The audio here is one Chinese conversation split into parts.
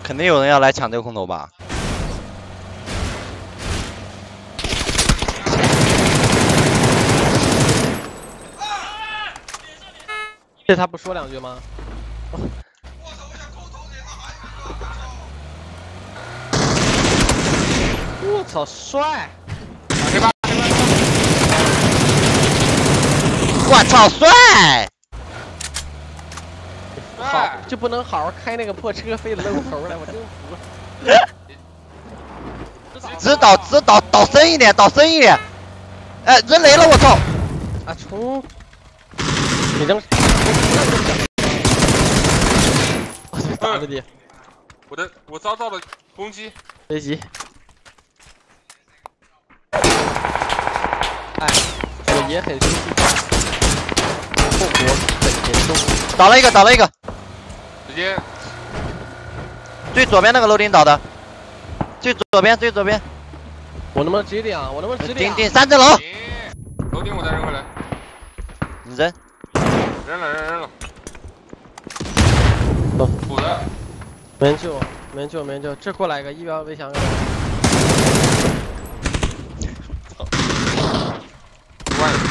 肯定有人要来抢这个空投吧？ 这他不说两句吗？我操，帅！ 我操，帅！ 好，就不能好好开那个破车，非得露头来，我真服。 倒深一点，倒深一点！哎，人雷了，我操！ 啊，冲！你扔！打了你！ 我遭到了攻击。 别急。哎，我也很生气。后果很严重。 倒了一个。 直接。 最左边那个楼顶倒的。最左边。 我能不能直接点啊？ 顶3层楼。 楼顶我再扔回来。 你扔。 扔了。补的。 没救，这过来一个1秒围墙。 外面。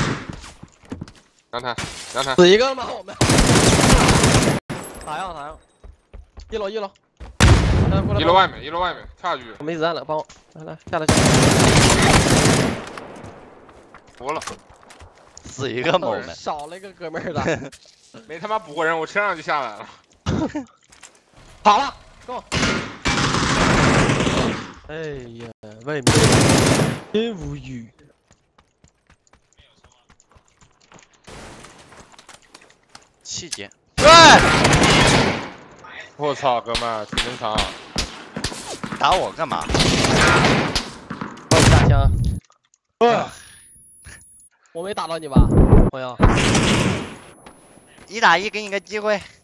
阳台。 死一个吗？我们。打样。一楼。 一楼外面，跳下去。 我没子弹了，帮我来下来。 服了。 死一个猛的。 少了一个哥们儿的。 没他妈补过人，我车上就下来了。 好了，够。哎呀，外面真无语。 细节。 对。我操，哥们儿，挺正常。 打我干嘛？ 帮我打枪。我没打到你吧，朋友？ 1打1，给你个机会。